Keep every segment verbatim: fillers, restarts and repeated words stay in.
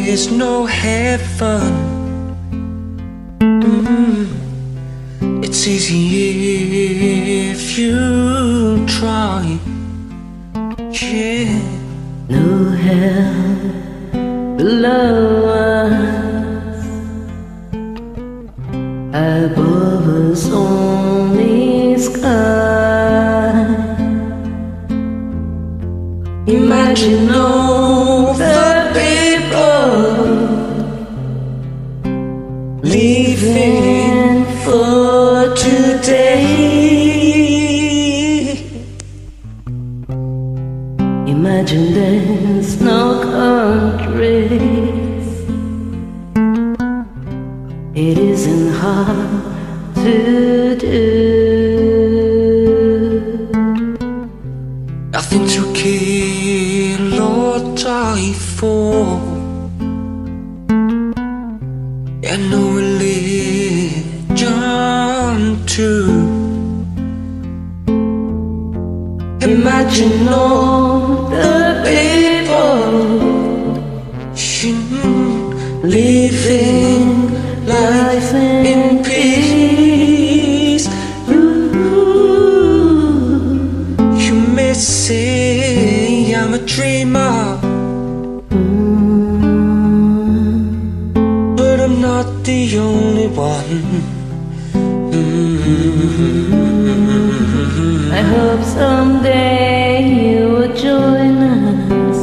is no heaven. mm. It's easy if you try. Yeah. No hell below us, above us only sky. Imagine all the people living for today. Imagine there's no countries. It isn't hard to do. Nothing to kill or die for, and no religion too. Imagine all the people living life in peace. You may say I'm a dreamer, but I'm not the only one. I hope someday you will join us,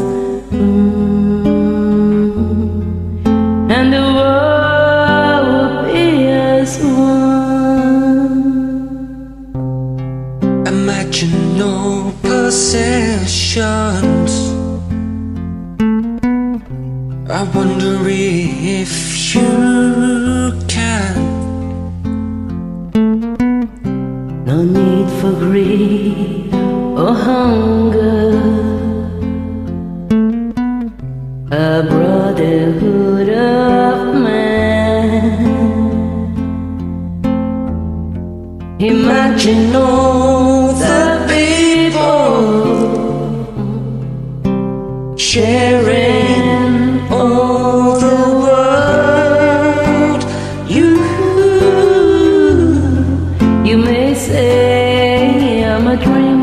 mm, and the world will be as one. Imagine no possessions. I wonder if you can. No need for greed or hunger, a brotherhood of man. Imagine all the people sharing all the world. You, you may say I'm a dreamer,